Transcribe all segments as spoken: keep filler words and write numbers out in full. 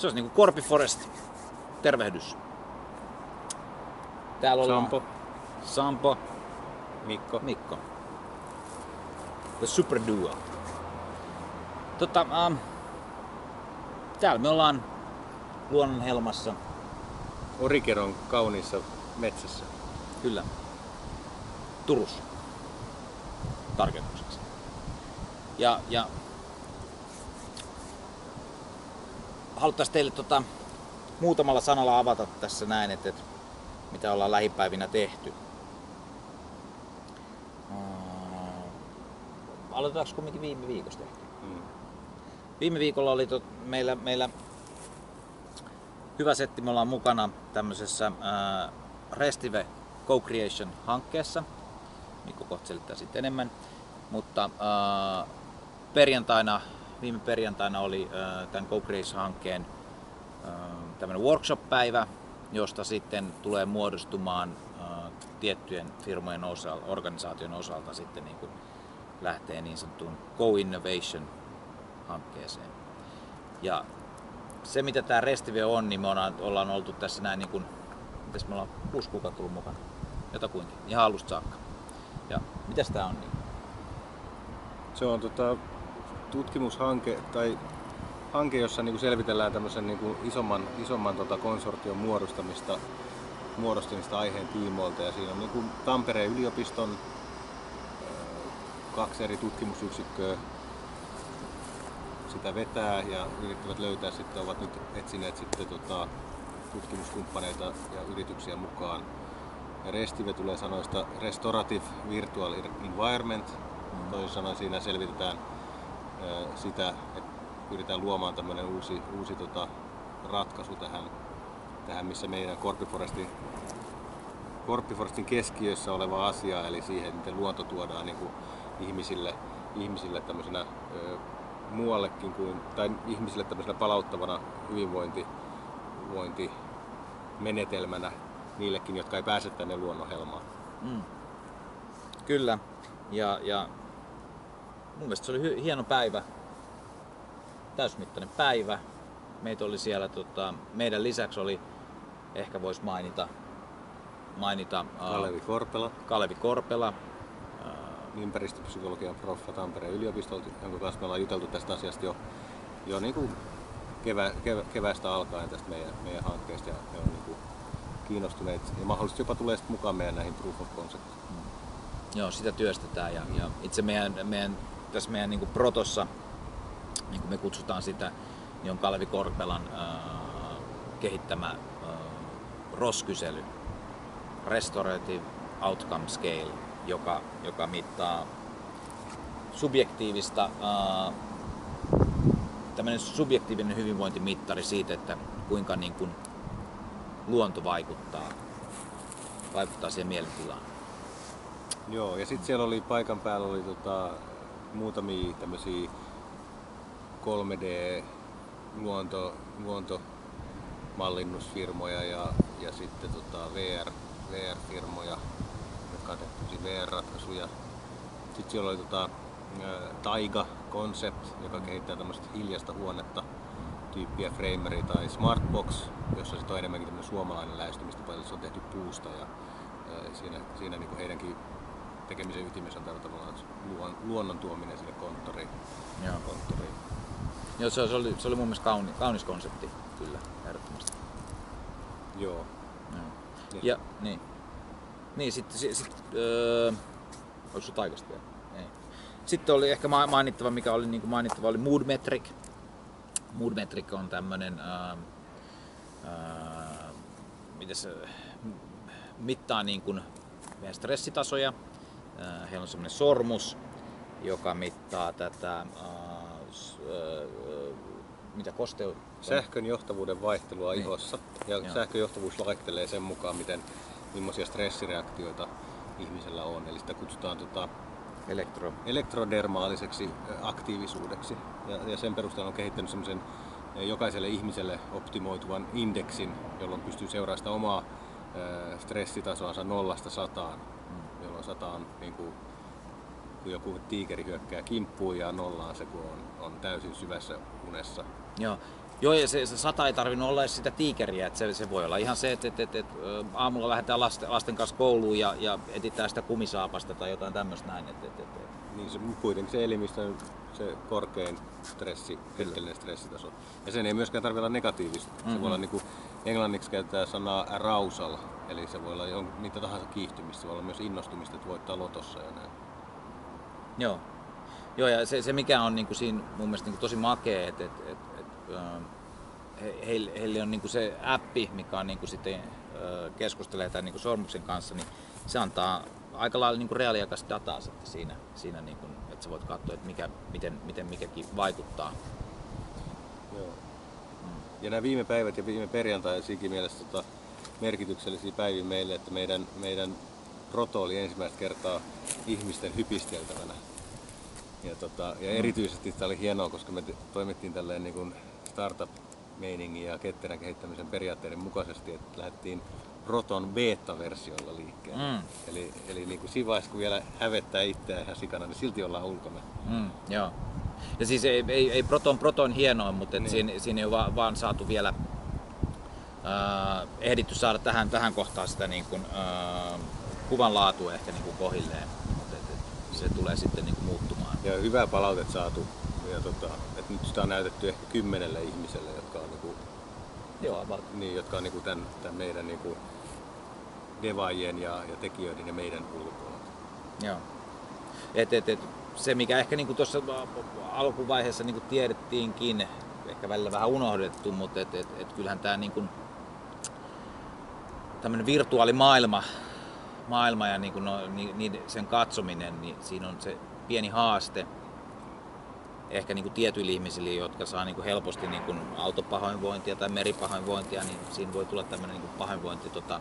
Se olisi niinku Corpi Forest. Tervehdys. Täällä ollaan Sampo. Sampo. Mikko. Mikko. The Super Duo. Tota, ähm, täällä me ollaan Luonnonhelmassa. Orikeron kauniissa metsässä. Kyllä. Turussa. Tarkennukseksi. Ja, ja haluttaisiin teille tota, muutamalla sanalla avata tässä näin, että, että mitä ollaan lähipäivinä tehty. Aloitetaanko kumminkin viime viikosta tehty? Mm. Viime viikolla oli tot, meillä, meillä hyvä setti, me ollaan mukana tämmöisessä ää, Restive Co-Creation-hankkeessa. Mikko kohta selittää siitä enemmän. Mutta ää, perjantaina, viime perjantaina oli ää, tämän Co-Creation-hankkeen ää, tämmöinen workshop-päivä, josta sitten tulee muodostumaan ää, tiettyjen firmojen osalta, organisaation osalta sitten niin kuin lähtee niin sanottuun Co-Innovation hankkeeseen. Ja se mitä tää Restive on, niin me ollaan, ollaan oltu tässä näin niin kuin, mitäs me ollaan kuusi kuukautta tullut mukana, jotakuinkin, ihan alusta saakka. Ja mitäs tää on niin? Se on tota, tutkimushanke tai hanke, jossa niinku selvitellään tämmöisen niinku isomman, isomman tota konsortion muodostamista, muodostamista aiheen tiimoilta. Ja siinä on niinku Tampereen yliopiston kaksi eri tutkimusyksikköä sitä vetää ja yrittävät löytää sitten, ovat nyt etsineet sitten tota, tutkimuskumppaneita ja yrityksiä mukaan. Ja Restive tulee sanoista Restorative Virtual Environment. Mm. Toisin sanoen siinä selvitetään ää, sitä, että pyritään luomaan tämmöinen uusi, uusi tota, ratkaisu tähän, tähän, missä meidän Corpi Forestin, Corpi Forestin keskiössä oleva asia, eli siihen, miten luonto tuodaan niin kuin ihmisille, ihmisille tämmöisenä ö, muuallekin kuin, tai ihmisille tämmöisenä palauttavana hyvinvointimenetelmänä niillekin, jotka ei pääse tänne luonnonhelmaan. Mm. Kyllä. Ja, ja mun mielestä se oli hy- hieno päivä. Täysmittainen päivä. Meitä oli siellä, tota, meidän lisäksi oli, ehkä vois mainita, mainita Kalevi Korpela. Kalevi Korpela. Ympäristöpsykologian proffa Tampereen yliopistolta, jonka kanssa me ollaan juteltu tästä asiasta jo, jo niin kuin kevä, kevä, keväästä alkaen tästä meidän, meidän hankkeesta ja he on niin kuin kiinnostuneet ja mahdollisesti jopa tulee sitten mukaan meidän näihin proof of concept. Mm. Joo, sitä työstetään ja, ja itse meidän, meidän, tässä meidän niin kuin protossa, niin kuin me kutsutaan sitä, niin on Kalevi Korpelan äh, kehittämä äh, R O S-kysely, Restorative Outcome Scale, joka, joka mittaa subjektiivista, äh, tämmöinen subjektiivinen hyvinvointimittari siitä, että kuinka niin kuin luonto vaikuttaa, vaikuttaa siihen mielentilaan. Joo, ja sitten siellä oli paikan päällä oli tota, muutamia tämmöisiä kolme D luonto, luontomallinnusfirmoja ja, ja sitten tota V R, V R-firmoja, jotka on tehty V R-ratkaisuja. Sitten siellä oli tota, Taiga Concept, joka kehittää tämmöistä hiljaista huonetta tyyppiä Frameri tai Smartbox, jossa se on enemmänkin tämmöinen suomalainen lähestymistapa, se on tehty puusta ja, ja siinä, siinä niin kuin heidänkin tekemisen ytimessä on tällä tavalla luon, luonnon tuominen sinne konttoriin. Joo, konttoriin. Joo, se, se, oli, se oli mun mielestä kauni, kaunis konsepti, kyllä, ehdottomasti. Joo. Joo. Ja, niin. Niin, sitten, sit, sit, öö, oliko sun Taigasta vielä? Ei. Sitten oli ehkä mainittava, mikä oli niin kuin mainittava, oli Mood Metric. Mood Metric on tämmönen, öö, öö, miten se mittaa niin kuin meidän stressitasoja. Heillä on semmoinen sormus, joka mittaa tätä öö, mitä kosteu... Sähkön johtavuuden vaihtelua niin. ihossa. Ja Joo. sähkön johtavuus vaihtelee sen mukaan, miten millaisia stressireaktioita ihmisellä on. Eli sitä kutsutaan tota, Elektro. elektrodermaaliseksi aktiivisuudeksi. Ja, ja sen perusteella on kehittänyt semmoisen jokaiselle ihmiselle optimoituvan indeksin, jolloin pystyy seuraamaan sitä omaa stressitasoansa nollasta sataan. Mm. Jolloin sata on niin kuin, kun joku tiikeri hyökkää kimppuun ja nollaan se, kun on, on täysin syvässä unessa. Joo. Joo, ja se, se sata ei tarvinnut olla edes sitä tiikeriä, että se, se voi olla ihan se, että, että, että, että aamulla lähdetään lasten, lasten kanssa kouluun ja, ja etsitään sitä kumisaapasta tai jotain tämmöistä näin. Että, että, että. Niin se kuitenkin se elimistön se korkein stressi, hetkellinen stressitaso. Ja sen ei myöskään tarvitse olla negatiivista. Mm-hmm. Se voi olla niin kuin englanniksi käytetään sanaa arousal, eli se voi olla jon, mitä tahansa kiihtymistä, se voi olla myös innostumista, että voittaa lotossa ja näin. Joo. Joo, ja se, se mikä on niin kuin siinä mun mielestä niin kuin tosi makea, että, että, että, että he, heille, heille on niin kuin se appi, mikä on niin kuin sitten keskustelee tämän niin kuin sormuksen kanssa, niin se antaa aika lailla niin kuin reaaliaikaista dataa sitten siinä, siinä niin kuin, että sä voit katsoa, että mikä, miten, miten mikäkin vaikuttaa. Joo. Mm. Ja nämä viime päivät ja viime perjantai siinä mielessä tota, merkityksellisiä päiviä meille, että meidän, meidän proto oli ensimmäistä kertaa ihmisten hypisteltävänä. Ja, tota, ja erityisesti tämä oli hienoa, koska me toimittiin tälleen niin kuin startup-meiningin ja ketterän kehittämisen periaatteiden mukaisesti, että lähdettiin Proton beta-versioilla liikkeelle. Mm. Eli, eli niin kuin siinä vaiheessa, kun vielä hävettää itseään ihan sikana, niin silti ollaan ulkona. Mm, joo. Ja siis ei, ei, ei Proton Proton hienoa, mutta niin. siinä, siinä ei ole vaan, vaan saatu vielä äh, ehditty saada tähän, tähän kohtaan sitä niin kuin, äh, kuvan laatua ehkä niin kuin kohilleen. Mutta et, et, se tulee sitten niin kuin muuttumaan. Ja hyvää palautetta saatu. Ja tota, että nyt sitä on näytetty ehkä kymmenelle ihmiselle, jotka on, niin kuin, joo, niin, jotka on niin kuin tämän, tämän meidän niin kuin devaajien ja, ja tekijöiden ja meidän ulkopuolella. Joo. Et, et, et, se mikä ehkä niin tuossa alkuvaiheessa niin tiedettiinkin, ehkä välillä vähän unohdettu, mutta et, et, et kyllähän tämä niin tämmöinen virtuaalimaailma maailma ja niin no, niin, sen katsominen, niin siinä on se pieni haaste ehkä niin tietyille ihmisille, jotka saa niin helposti niin autopahoinvointia tai meripahoinvointia, niin siinä voi tulla tämmöinen niin pahoinvointi tota,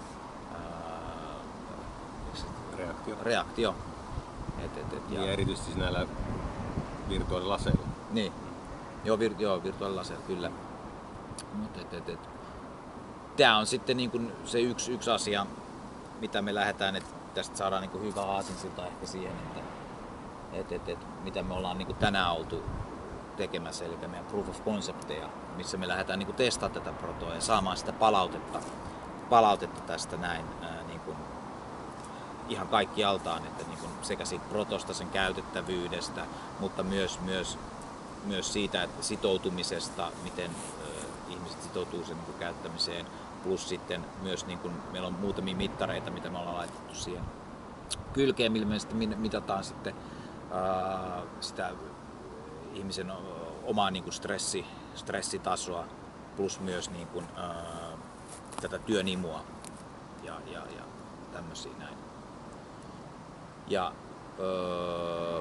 ää, reaktio. reaktio. Et, et, et, ja, ja erityisesti näillä virtuaalilaseilla. Niin, mm. joo, vir, joo virtuaalilaseilla kyllä. Mut, et, et, et. Tämä on sitten niin kuin se yksi, yksi asia, mitä me lähdetään, että tästä saadaan niin kuin hyvä aasinsilta ehkä siihen, että et, et, et, mitä me ollaan niin kuin tänään oltu tekemässä, eli meidän proof of concepteja, missä me lähdetään niin kuin testaamaan tätä protoa ja saamaan sitä palautetta, palautetta tästä näin ää, niin kuin ihan kaikkialtaan, että niin kuin sekä siitä protosta, sen käytettävyydestä, mutta myös, myös, myös siitä että sitoutumisesta, miten ää, ihmiset sitoutuu sen niin kuin käyttämiseen, plus sitten myös niin kuin, meillä on muutamia mittareita, mitä me ollaan laitettu siihen kylkeen, millä me sitten mitataan sitten ää, sitä ihmisen omaa niin kuin stressi, stressitasoa, plus myös niin kuin, ää, tätä työnimua ja, ja, ja tämmöisiä näin. Ja öö,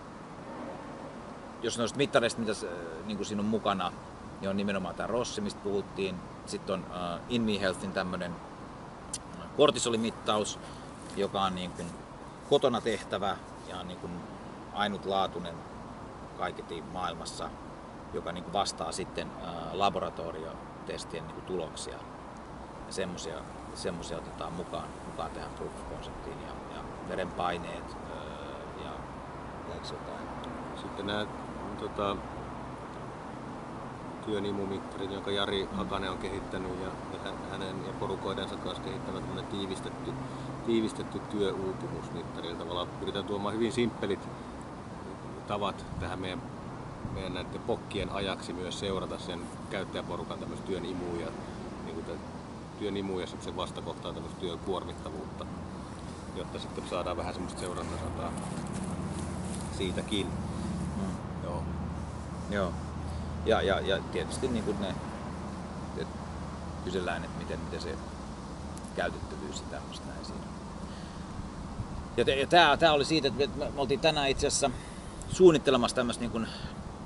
jos noista mittareista, mitä niin kuin siinä on mukana, niin on nimenomaan tämä Rossi, mistä puhuttiin. Sitten on uh, InMeHealthin tämmöinen kortisolimittaus, joka on niin kuin kotona tehtävä ja on niin kuin ainutlaatuinen kaiketi maailmassa, joka niin kuin vastaa sitten uh, laboratoriotestien niin kuin tuloksia. Ja semmoisia, semmoisia otetaan mukaan, mukaan tähän proof of conceptiin ja, ja verenpaineet uh, ja jotain. Sitten nämä tota, työnimumittarit, jonka Jari Hakanen on kehittänyt ja, ja hänen ja porukoidensa kanssa kehittämät tiivistetty, tiivistetty työuupumusmittari. Tavallaan pyritään tuomaan hyvin simppelit tavat tähän meidän, meidän näiden pokkien ajaksi myös seurata sen käyttäjäporukan tämmöistä työn imua ja, niin kuin työn imua ja sen vastakohtaa tämmöistä työn kuormittavuutta, jotta sitten saadaan vähän semmoista seurantasataa siitäkin. Mm. Joo. Joo. Ja, ja, ja tietysti niin kuin ne, et kysellään, että miten, miten se käytettävyys ja tämmöistä näin siinä. Ja, te, ja tää, tää oli siitä, että me, me oltiin tänään itse asiassa suunnittelemassa tämmöistä niin kuin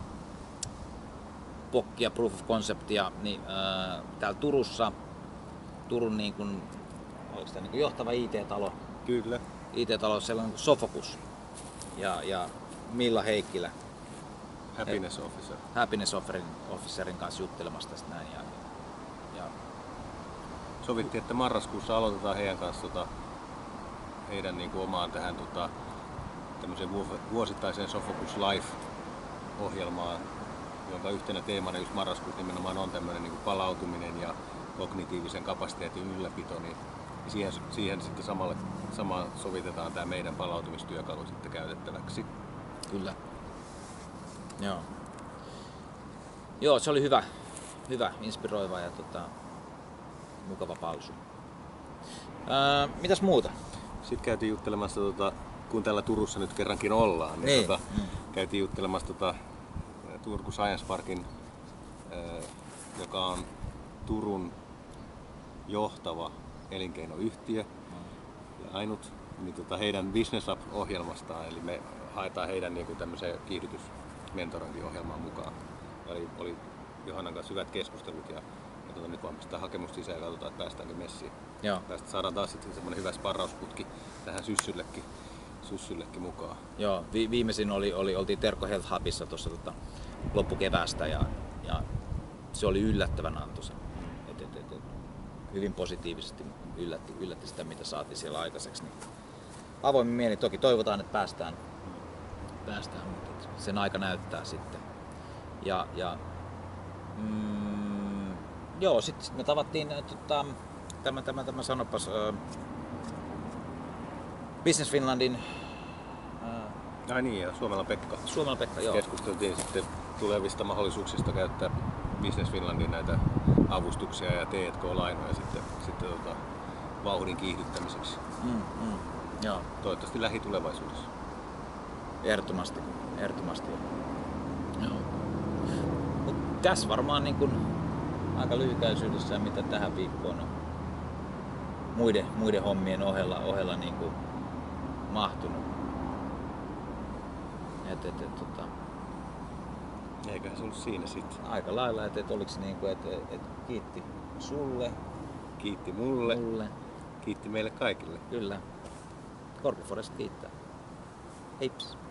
pokkia, proof of conceptia, niin ää, täällä Turussa, Turun niin kuin, oliko tämä niin kuin johtava I T-talo? Kyllä. I T-talo, siellä on niin kuin Sofocus ja, ja Milla Heikkilä. Happiness Officer. Happiness Officerin kanssa juttelemassa tästä näin. Ja, ja... Sovittiin, että marraskuussa aloitetaan heidän kanssa tota, heidän niin kuin omaan tähän tota, tämmöiseen vuosittaiseen Sofocus Life-ohjelmaan jonka yhtenä teemana just marraskuussa nimenomaan on tämmöinen niin kuin palautuminen ja kognitiivisen kapasiteetin ylläpito, niin siihen, siihen sitten samalle, sama sovitetaan tämä meidän palautumistyökalu sitten käytettäväksi. Kyllä. Joo. Joo, se oli hyvä, hyvä inspiroiva ja tota, mukava pausu. Ää, mitäs muuta? Sitten käytiin juttelemassa, tota, kun täällä Turussa nyt kerrankin ollaan, niin, niin. Tota, Mm. käytiin juttelemassa tota, Turku Science Parkin, ää, joka on Turun johtava elinkeinoyhtiö ja ainut, niin tota, heidän Business Up-ohjelmastaan, eli me haetaan heidän niin kuin tämmöiseen kiihdytysmentorointiohjelmaan mukaan. Oli, oli Johannan kanssa hyvät keskustelut ja, ja tota, nyt vaan pistetään hakemusta sisään ja katsotaan, että päästäänkö messiin. Joo. Tästä saadaan taas sitten semmoinen hyvä sparrausputki tähän syssyllekin, syssyllekin mukaan. Joo, vi- viimeisin oli, oli, oltiin Terkko Health Hubissa tuossa tota, loppukeväästä ja, ja se oli yllättävän antoisa. Et, et, et, et, hyvin positiivisesti yllätti, yllätti sitä, mitä saatiin siellä aikaiseksi. Niin avoimin mieli, toki toivotaan, että päästään, päästään mutta sen aika näyttää sitten. Ja, ja mm, joo, sitten sit me tavattiin äh, tota, tämä, tämä, tämä sanopas äh, Business Finlandin äh, Ai niin, ja Suomella Pekka. Suomella Pekka, joo. Keskusteltiin sitten tulevista mahdollisuuksista käyttää Business Finlandin näitä avustuksia ja T and K-lainoja sitten, sitten tota, vauhdin kiihdyttämiseksi. Mm, mm, joo. Toivottavasti lähitulevaisuudessa. Ehdottomasti, ehdottomasti. Joo. Mut tässä varmaan niin kun aika lyhykäisyydessä, mitä tähän viikkoon on muiden, muiden hommien ohella, ohella niin kuin mahtunut. Et, et, et, tota, Eiköhän se ollut siinä sitten. aika lailla, että et oliks niin kuin, että et, et kiitti sulle, Kiitti mulle, mulle, kiitti meille kaikille. kyllä. Korpiforest kiittää. Heips.